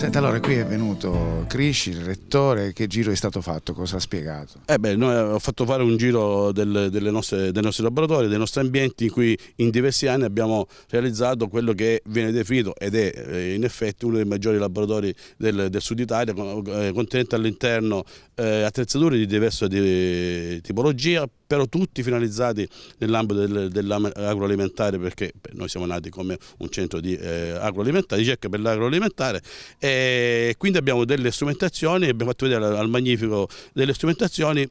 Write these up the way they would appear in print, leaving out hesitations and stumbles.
Senta, allora qui è venuto Crisci, il rettore, che giro è stato fatto, cosa ha spiegato? Noi ho fatto fare un giro dei nostri laboratori, dei nostri ambienti in cui in diversi anni abbiamo realizzato quello che viene definito ed è in effetti uno dei maggiori laboratori del sud Italia, contenente all'interno attrezzature di diversa tipologia, però tutti finalizzati nell'ambito dell'agroalimentare, perché noi siamo nati come un centro di agroalimentare, ricerca per l'agroalimentare, e quindi abbiamo delle strumentazioni, abbiamo fatto vedere al Magnifico delle strumentazioni,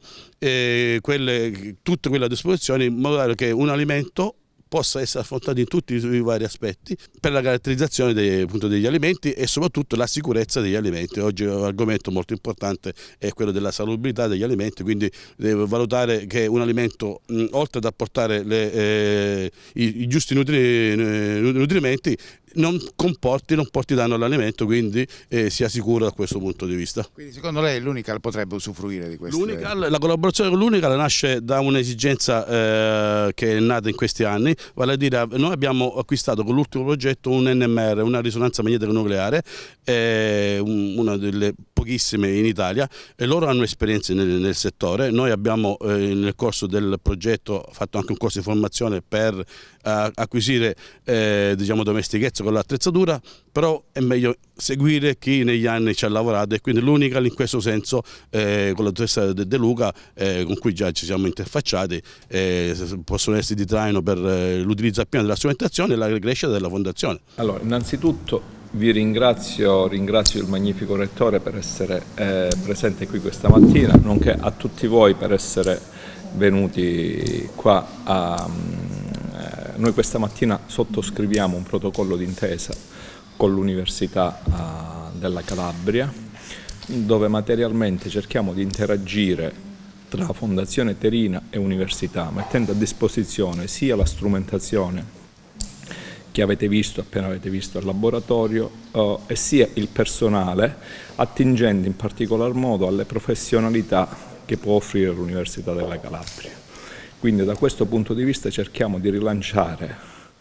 tutte quelle a disposizione, in modo tale che un alimento possa essere affrontato in tutti i vari aspetti per la caratterizzazione degli alimenti e soprattutto la sicurezza degli alimenti. Oggi un argomento molto importante è quello della salubrità degli alimenti, quindi deve valutare che un alimento, oltre ad apportare i giusti nutrimenti, non porti danno all'alimento, quindi sia sicuro da questo punto di vista. Quindi secondo lei l'Unical potrebbe usufruire di questo? La collaborazione con l'Unical nasce da un'esigenza che è nata in questi anni, vale a dire noi abbiamo acquistato con l'ultimo progetto un NMR, una risonanza magnetica nucleare, una delle pochissime in Italia, e loro hanno esperienze nel settore. Noi abbiamo nel corso del progetto fatto anche un corso di formazione per acquisire domestichezza con l'attrezzatura, però è meglio seguire chi negli anni ci ha lavorato, e quindi l'Unical in questo senso con la dottoressa De Luca, con cui già ci siamo interfacciati, possono essere di traino per l'utilizzo appieno della strumentazione e la crescita della fondazione. Allora, innanzitutto vi ringrazio il Magnifico Rettore per essere presente qui questa mattina, nonché a tutti voi per essere venuti qua noi questa mattina sottoscriviamo un protocollo d'intesa con l'Università della Calabria, dove materialmente cerchiamo di interagire tra Fondazione Terina e Università, mettendo a disposizione sia la strumentazione che appena avete visto al laboratorio, e sia il personale, attingendo in particolar modo alle professionalità che può offrire l'Università della Calabria. Quindi da questo punto di vista cerchiamo di rilanciare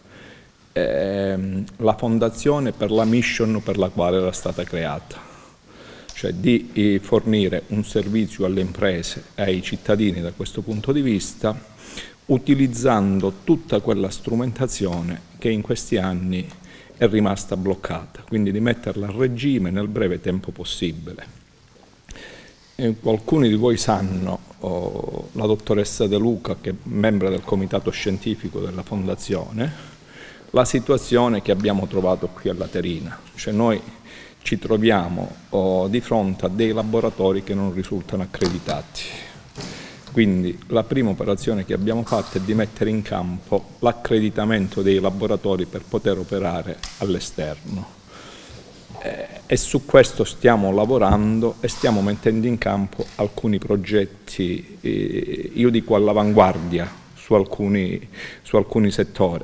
la fondazione per la mission per la quale era stata creata, cioè di fornire un servizio alle imprese e ai cittadini da questo punto di vista, utilizzando tutta quella strumentazione che in questi anni è rimasta bloccata, quindi di metterla a regime nel breve tempo possibile. Alcuni di voi sanno, la dottoressa De Luca, che è membro del comitato scientifico della Fondazione, la situazione che abbiamo trovato qui alla Terina, cioè noi ci troviamo di fronte a dei laboratori che non risultano accreditati. Quindi la prima operazione che abbiamo fatto è di mettere in campo l'accreditamento dei laboratori per poter operare all'esterno. E su questo stiamo lavorando e stiamo mettendo in campo alcuni progetti, io dico all'avanguardia, su alcuni settori.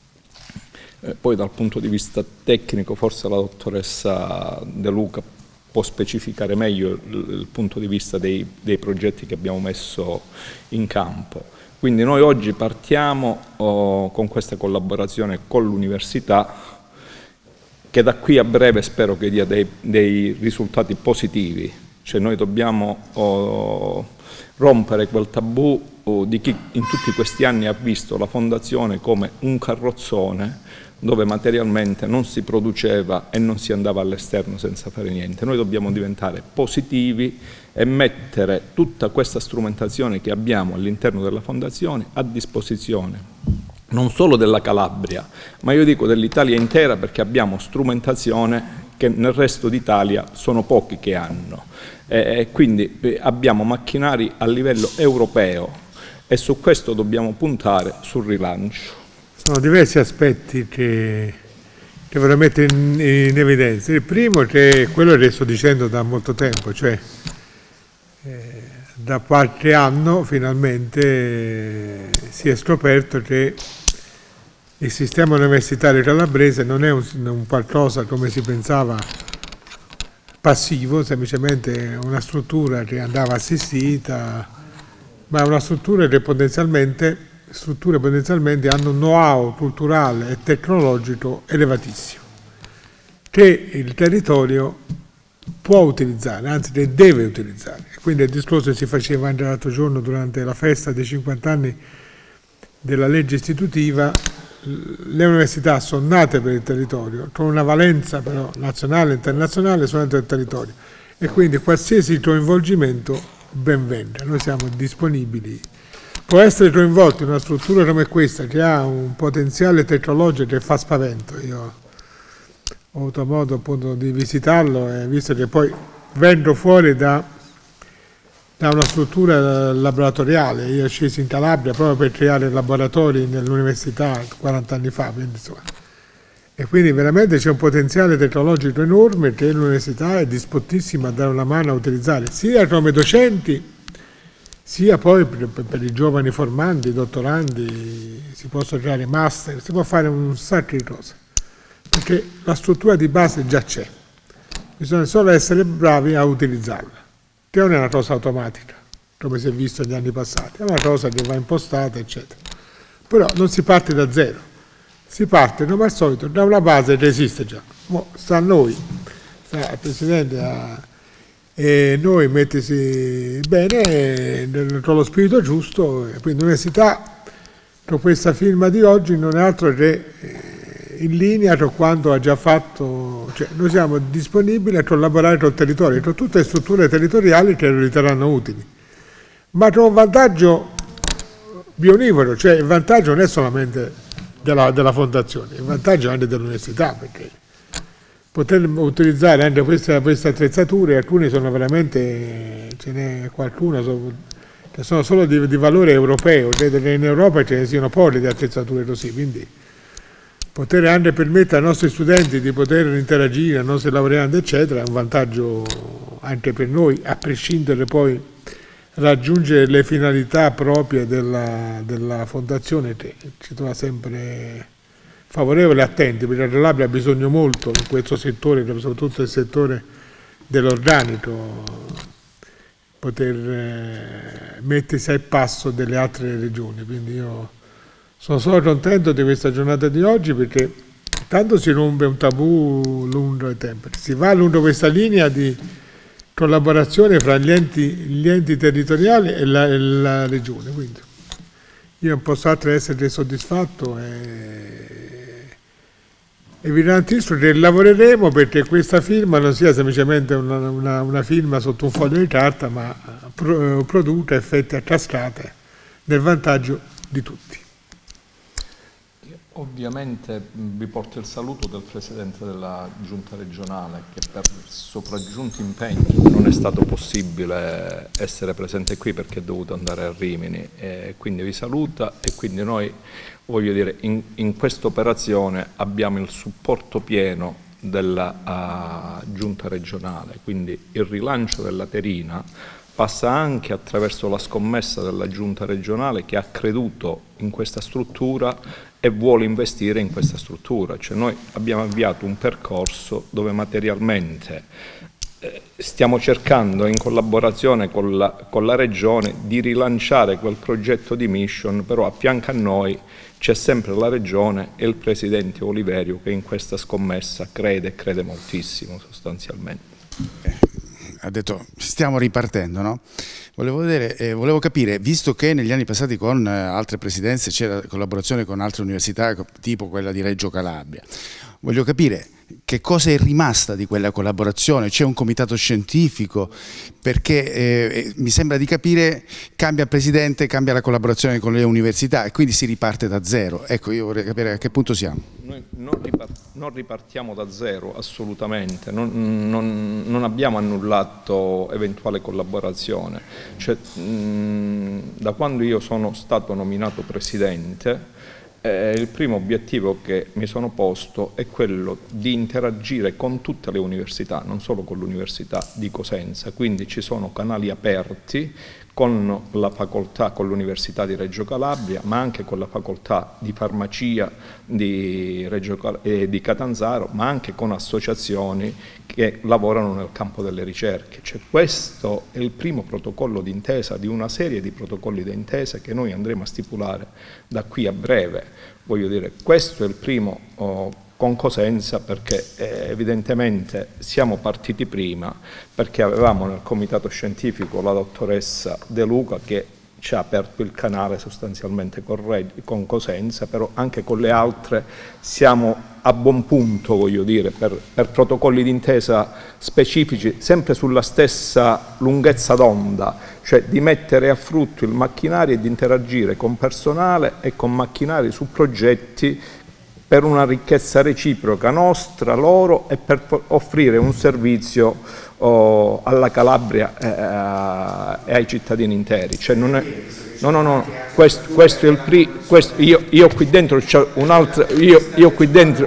Poi dal punto di vista tecnico forse la dottoressa De Luca può specificare meglio il punto di vista dei progetti che abbiamo messo in campo. Quindi noi oggi partiamo con questa collaborazione con l'Università, che da qui a breve spero che dia dei risultati positivi. Cioè noi dobbiamo rompere quel tabù di chi in tutti questi anni ha visto la Fondazione come un carrozzone dove materialmente non si produceva e non si andava all'esterno senza fare niente. Noi dobbiamo diventare positivi e mettere tutta questa strumentazione che abbiamo all'interno della Fondazione a disposizione non solo della Calabria, ma io dico dell'Italia intera, perché abbiamo strumentazione che nel resto d'Italia sono pochi che hanno. Quindi abbiamo macchinari a livello europeo e su questo dobbiamo puntare sul rilancio. Sono diversi aspetti che vorrei mettere in evidenza. Il primo è quello che sto dicendo da molto tempo, cioè da qualche anno finalmente si è scoperto che il sistema universitario calabrese non è un qualcosa come si pensava passivo, semplicemente una struttura che andava assistita, ma è una struttura che potenzialmente hanno un know-how culturale e tecnologico elevatissimo, che il territorio può utilizzare, anzi le deve utilizzare. Quindi il discorso che si faceva anche l'altro giorno durante la festa dei 50 anni della legge istitutiva, le università sono nate per il territorio, con una valenza però nazionale e internazionale sono nate per il territorio, e quindi qualsiasi coinvolgimento ben venga, noi siamo disponibili. Può essere coinvolto in una struttura come questa che ha un potenziale tecnologico che fa spavento. Io ho avuto modo appunto di visitarlo e visto che poi vengo fuori da una struttura laboratoriale, io scesi in Calabria proprio per creare laboratori nell'università 40 anni fa, quindi, insomma. E quindi veramente c'è un potenziale tecnologico enorme che l'università è dispostissima a dare una mano a utilizzare, sia come docenti, sia poi per i giovani formandi, dottorandi, si possono creare master, si può fare un sacco di cose, perché la struttura di base già c'è, bisogna solo essere bravi a utilizzarla, che non è una cosa automatica, come si è visto negli anni passati, è una cosa che va impostata, eccetera. Però non si parte da zero, si parte come al solito da una base che esiste già. Sta a noi, sta al Presidente e noi mettersi bene con lo spirito giusto, e quindi l'università con questa firma di oggi non è altro che in linea con quanto ha già fatto, cioè noi siamo disponibili a collaborare col territorio, con tutte le strutture territoriali che lo riterranno utili, ma con un vantaggio bionivoro, cioè il vantaggio non è solamente della fondazione, il vantaggio è anche dell'università, perché poter utilizzare anche queste attrezzature, alcune sono veramente, ce n'è qualcuna che sono solo di valore europeo, credo che in Europa ce ne siano poche di attrezzature così, quindi poter anche permettere ai nostri studenti di poter interagire, ai nostri laureandi eccetera, è un vantaggio anche per noi, a prescindere poi raggiungere le finalità proprie della fondazione, che ci trova sempre favorevoli e attenti, perché la Calabria ha bisogno molto in questo settore, soprattutto il settore dell'organico, poter mettersi al passo delle altre regioni. Quindi io sono solo contento di questa giornata di oggi, perché tanto si rompe un tabù lungo il tempo, si va lungo questa linea di collaborazione fra gli enti territoriali e la regione. Quindi io non posso altro essere soddisfatto e vi garantisco che lavoreremo perché questa firma non sia semplicemente una firma sotto un foglio di carta, ma produca effetti a cascata nel vantaggio di tutti. Ovviamente vi porto il saluto del Presidente della Giunta regionale, che per sopraggiunti impegni non è stato possibile essere presente qui perché è dovuto andare a Rimini, e quindi vi saluta. E quindi noi, voglio dire, in questa operazione abbiamo il supporto pieno della Giunta regionale, quindi il rilancio della Terina passa anche attraverso la scommessa della Giunta regionale, che ha creduto in questa struttura e vuole investire in questa struttura. Cioè noi abbiamo avviato un percorso dove materialmente stiamo cercando, in collaborazione con la Regione, di rilanciare quel progetto di mission, però a fianco a noi c'è sempre la Regione e il Presidente Oliverio, che in questa scommessa crede moltissimo sostanzialmente. Ha detto stiamo ripartendo, no? Volevo capire, visto che negli anni passati con altre presidenze c'era collaborazione con altre università tipo quella di Reggio Calabria, voglio capire che cosa è rimasta di quella collaborazione. C'è un comitato scientifico? Perché mi sembra di capire, cambia il presidente, cambia la collaborazione con le università e quindi si riparte da zero. Ecco, io vorrei capire a che punto siamo. Noi non ripartiamo da zero, assolutamente, non abbiamo annullato eventuale collaborazione. Cioè, da quando io sono stato nominato presidente, il primo obiettivo che mi sono posto è quello di interagire con tutte le università, non solo con l'Università di Cosenza, quindi ci sono canali aperti con la facoltà, con l'Università di Reggio Calabria, ma anche con la facoltà di farmacia di Catanzaro, ma anche con associazioni che lavorano nel campo delle ricerche. Cioè, questo è il primo protocollo d'intesa di una serie di protocolli d'intesa che noi andremo a stipulare da qui a breve. Voglio dire, questo è il primo con Cosenza, perché evidentemente siamo partiti prima, perché avevamo nel comitato scientifico la dottoressa De Luca che ci ha aperto il canale sostanzialmente con Cosenza, però anche con le altre siamo a buon punto, voglio dire, per protocolli d'intesa specifici, sempre sulla stessa lunghezza d'onda, cioè di mettere a frutto il macchinario e di interagire con personale e con macchinari su progetti per una ricchezza reciproca nostra, loro, e per offrire un servizio alla Calabria e ai cittadini interi. Cioè non è, no, questo è il io qui dentro c'ho un'altra, io qui dentro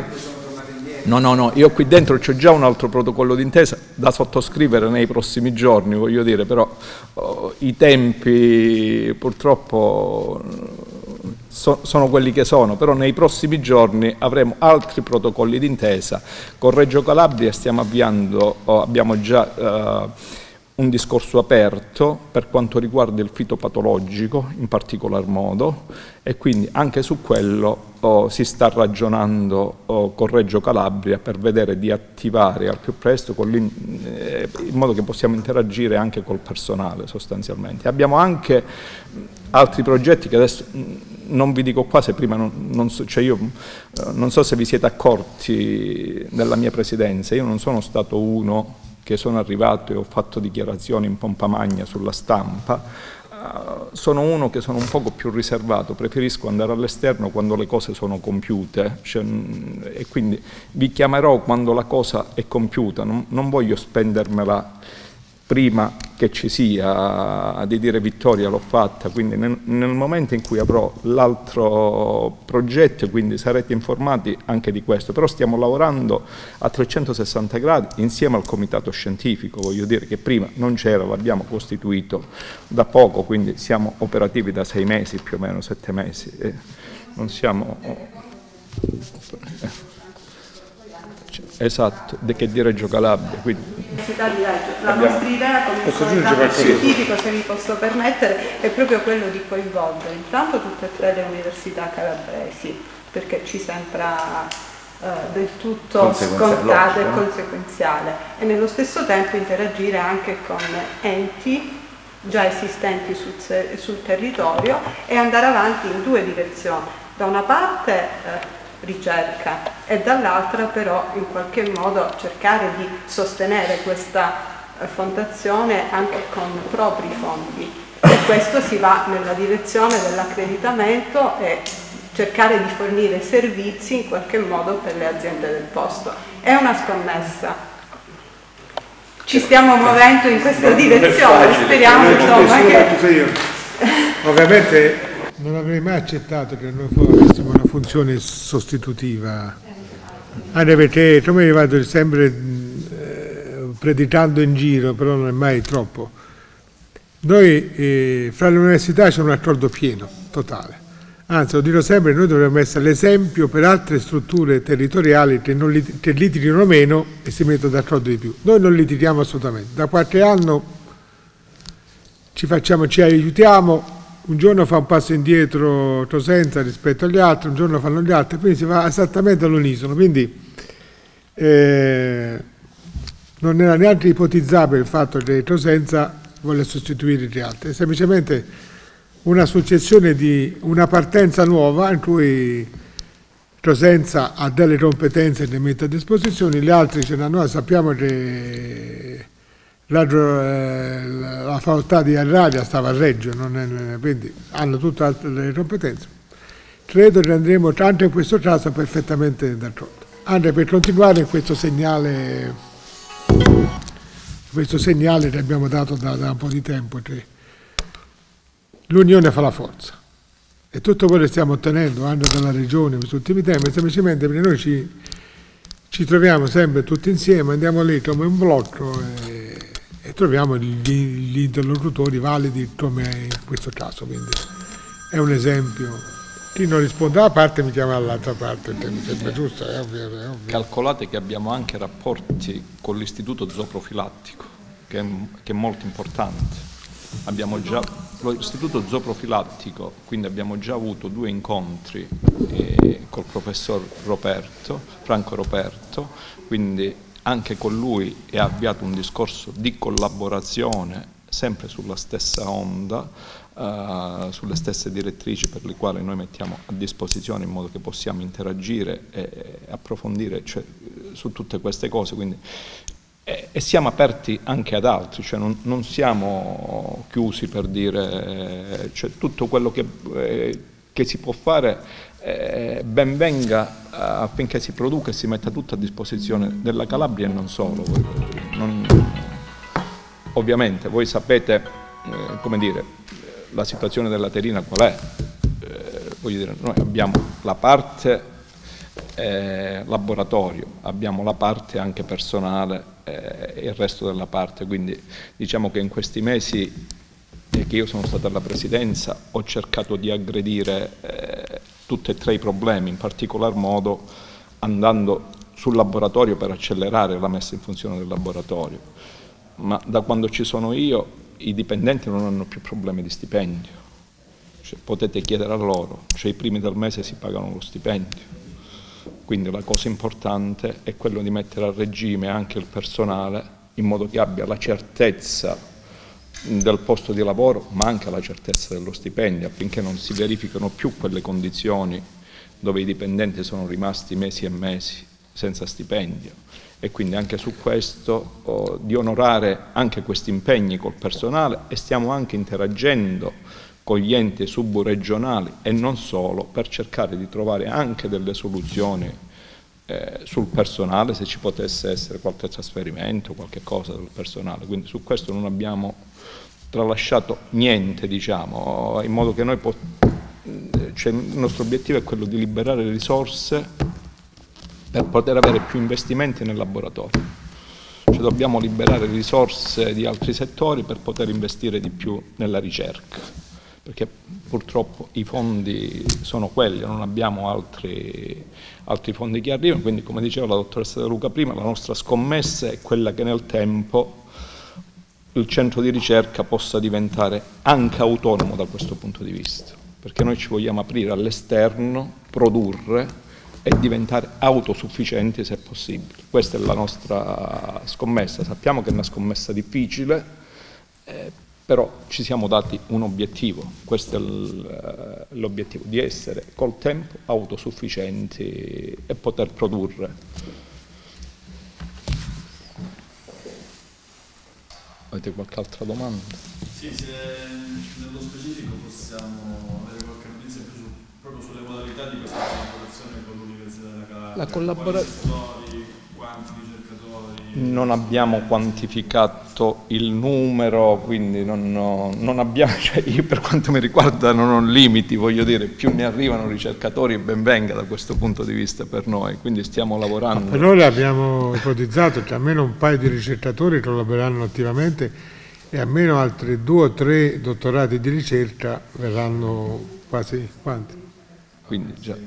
c'ho già un altro protocollo d'intesa da sottoscrivere nei prossimi giorni, voglio dire, però i tempi purtroppo sono quelli che sono, però nei prossimi giorni avremo altri protocolli d'intesa. Con Reggio Calabria stiamo avviando, abbiamo già un discorso aperto per quanto riguarda il fitopatologico in particolar modo, e quindi anche su quello si sta ragionando con Reggio Calabria per vedere di attivare al più presto in modo che possiamo interagire anche col personale sostanzialmente. Abbiamo anche altri progetti che adesso non vi dico qua, se prima non so se vi siete accorti della mia presidenza. Io non sono stato uno che sono arrivato e ho fatto dichiarazioni in pompa magna sulla stampa. Sono uno che sono un poco più riservato, preferisco andare all'esterno quando le cose sono compiute, e quindi vi chiamerò quando la cosa è compiuta, non voglio spendermela prima che ci sia, di dire vittoria l'ho fatta, quindi nel momento in cui avrò l'altro progetto, quindi sarete informati anche di questo, però stiamo lavorando a 360 gradi insieme al comitato scientifico, voglio dire che prima non c'era, l'abbiamo costituito da poco, quindi siamo operativi da 6 mesi, più o meno 7 mesi, non siamo... Esatto, che di Reggio Calabria. La nostra idea come comitato scientifico, se mi posso permettere, è proprio quello di coinvolgere intanto tutte e 3 le università calabresi, perché ci sembra del tutto scontato e conseguenziale, e nello stesso tempo interagire anche con enti già esistenti sul territorio e andare avanti in 2 direzioni. Da una parte ricerca e dall'altra però in qualche modo cercare di sostenere questa fondazione anche con propri fondi, e questo si va nella direzione dell'accreditamento e cercare di fornire servizi in qualche modo per le aziende del posto. È una scommessa, ci stiamo muovendo in questa direzione, speriamo insomma che... Ovviamente non avrei mai accettato che noi avessimo una funzione sostitutiva, anche perché tu mi hai arrivato sempre predicando in giro, però non è mai troppo. Noi fra le università c'è un accordo pieno, totale. Anzi, lo dirò sempre, noi dovremmo essere l'esempio per altre strutture territoriali che litighino meno e si mettono d'accordo di più. Noi non litighiamo assolutamente. Da qualche anno ci aiutiamo. Un giorno fa un passo indietro Cosenza rispetto agli altri, un giorno fanno gli altri, quindi si va esattamente all'unisono. Quindi non era neanche ipotizzabile il fatto che Cosenza voglia sostituire gli altri, è semplicemente una successione di una partenza nuova in cui Cosenza ha delle competenze e le mette a disposizione, gli altri ce l'hanno. Noi sappiamo che la facoltà di Arradia stava a Reggio, quindi hanno tutte le competenze. Credo che andremo tanto in questo caso perfettamente d'accordo, anche per continuare in questo segnale che abbiamo dato da un po' di tempo, che l'unione fa la forza, e tutto quello che stiamo ottenendo anche dalla regione in questi ultimi tempi è semplicemente perché noi ci troviamo sempre tutti insieme, andiamo lì come un blocco e troviamo gli interlocutori validi come in questo caso, quindi è un esempio. Chi non risponde da una parte mi chiama dall'altra parte, mi sembra giusto, è ovvio. Calcolate che abbiamo anche rapporti con l'istituto zooprofilattico, che è molto importante. L'istituto zooprofilattico, quindi abbiamo già avuto 2 incontri col professor Franco Roberto, quindi anche con lui è avviato un discorso di collaborazione sempre sulla stessa onda, sulle stesse direttrici per le quali noi mettiamo a disposizione in modo che possiamo interagire e approfondire su tutte queste cose. Quindi, e siamo aperti anche ad altri, cioè non siamo chiusi per dire, cioè tutto quello che si può fare ben venga affinché si produca e si metta tutto a disposizione della Calabria e non solo. Ovviamente voi sapete, come dire, la situazione della Terina qual è. Voglio dire, noi abbiamo la parte laboratorio, abbiamo la parte anche personale e il resto della parte, quindi diciamo che in questi mesi che io sono stato alla Presidenza ho cercato di aggredire tutti e 3 i problemi, in particolar modo andando sul laboratorio per accelerare la messa in funzione del laboratorio, ma da quando ci sono io i dipendenti non hanno più problemi di stipendio, cioè, potete chiedere a loro, cioè i primi del mese si pagano lo stipendio. Quindi la cosa importante è quello di mettere a regime anche il personale in modo che abbia la certezza del posto di lavoro ma anche la certezza dello stipendio, affinché non si verifichino più quelle condizioni dove i dipendenti sono rimasti mesi e mesi senza stipendio. E quindi anche su questo di onorare anche questi impegni col personale, e stiamo anche interagendo con gli enti subregionali e non solo, per cercare di trovare anche delle soluzioni sul personale, se ci potesse essere qualche trasferimento, qualche cosa del personale. Quindi su questo non abbiamo tralasciato niente, diciamo, in modo che noi cioè, il nostro obiettivo è quello di liberare risorse per poter avere più investimenti nel laboratorio. Cioè, dobbiamo liberare risorse di altri settori per poter investire di più nella ricerca, perché purtroppo i fondi sono quelli, non abbiamo altri fondi che arrivano, quindi come diceva la dottoressa De Luca prima, la nostra scommessa è quella che nel tempo il centro di ricerca possa diventare anche autonomo da questo punto di vista, perché noi ci vogliamo aprire all'esterno, produrre e diventare autosufficienti se possibile. Questa è la nostra scommessa, sappiamo che è una scommessa difficile, però ci siamo dati un obiettivo, questo è l'obiettivo, di essere col tempo autosufficienti e poter produrre. Avete qualche altra domanda? Sì, se nello specifico possiamo avere qualche notizia in più proprio sulle modalità di questa collaborazione con l'Università della Calabria. La collaborazione. Quanti ricercatori? Non abbiamo quantificato il numero, quindi non abbiamo, cioè io per quanto mi riguarda non ho limiti, voglio dire, più ne arrivano ricercatori ben venga da questo punto di vista per noi, quindi stiamo lavorando. Ma per noi abbiamo ipotizzato che almeno un paio di ricercatori collaboreranno attivamente e almeno altri 2 o 3 dottorati di ricerca verranno quasi quanti? Quindi già.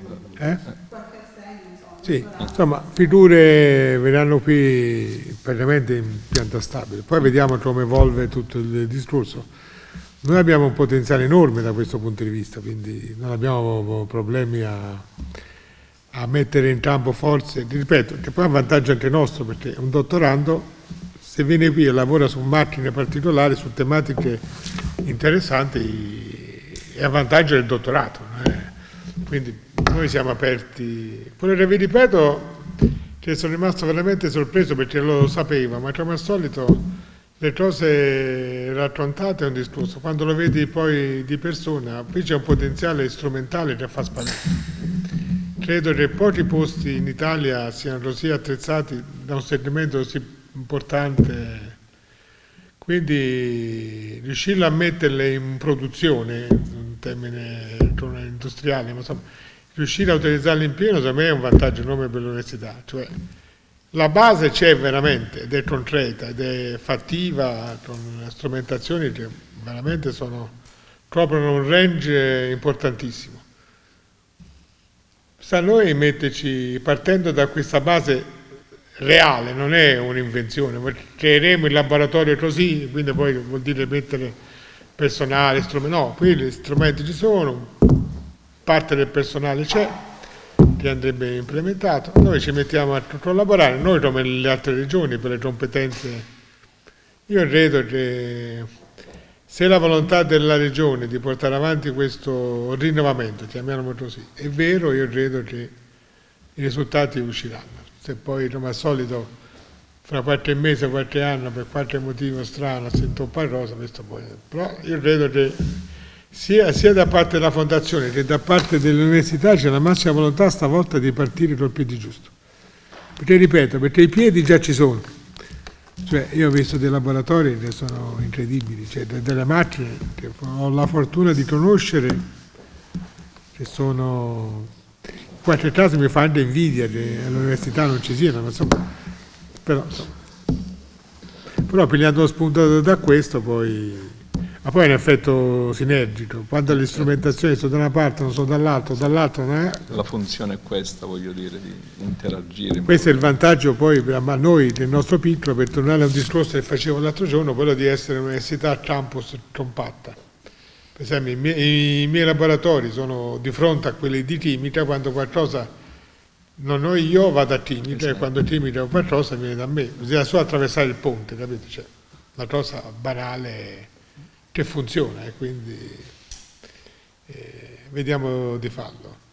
Sì, insomma, figure verranno qui praticamente in pianta stabile. Poi vediamo come evolve tutto il discorso. Noi abbiamo un potenziale enorme da questo punto di vista, quindi non abbiamo problemi a mettere in campo forze. Ripeto, che poi è un vantaggio anche nostro, perché un dottorando, se viene qui e lavora su macchine particolari, su tematiche interessanti, è a vantaggio del dottorato. Quindi noi siamo aperti. Pure vi ripeto che sono rimasto veramente sorpreso, perché lo sapevo, ma come al solito le cose raccontate è un discorso, quando lo vedi poi di persona, qui c'è un potenziale strumentale che fa spavento. Credo che pochi posti in Italia siano così attrezzati da un segmento così importante, quindi riuscirlo a metterle in produzione, un termine industriale, ma insomma, riuscire a utilizzarli in pieno secondo me è un vantaggio enorme per l'università. Cioè, la base c'è veramente ed è concreta ed è fattiva, con strumentazioni che veramente coprono un range importantissimo. Sta a noi metterci, partendo da questa base reale, non è un'invenzione, creeremo il laboratorio così, quindi poi vuol dire mettere personale, no, qui gli strumenti ci sono, parte del personale c'è, che andrebbe implementato, noi ci mettiamo a collaborare, noi come le altre regioni per le competenze. Io credo che se la volontà della regione di portare avanti questo rinnovamento, chiamiamolo così, è vero, io credo che i risultati usciranno. Se poi come al solito fra qualche mese, qualche anno, per qualche motivo strano si intoppa qualcosa, questo poi. Però io credo che sia da parte della fondazione che da parte dell'università c'è la massima volontà stavolta di partire col piede giusto. Perché ripeto, perché i piedi già ci sono. Cioè, io ho visto dei laboratori che sono incredibili, cioè delle macchine che ho la fortuna di conoscere, che sono, in qualche caso mi fa anche invidia che all'università non ci siano, ma insomma, però pigliando spunto da questo ma poi è un effetto sinergico, quando le strumentazioni sono da una parte non sono dall'altro non è. La funzione è questa, voglio dire, di interagire. Questo è il vantaggio poi a noi del nostro piccolo, per tornare a un discorso che facevo l'altro giorno, quello di essere un'università campus compatta. Per esempio i miei laboratori sono di fronte a quelli di chimica, quando qualcosa non ho io vado a chimica, esatto. E quando chimica o qualcosa viene da me, bisogna solo attraversare il ponte, capite? Cioè, una cosa banale che funziona e quindi vediamo di farlo.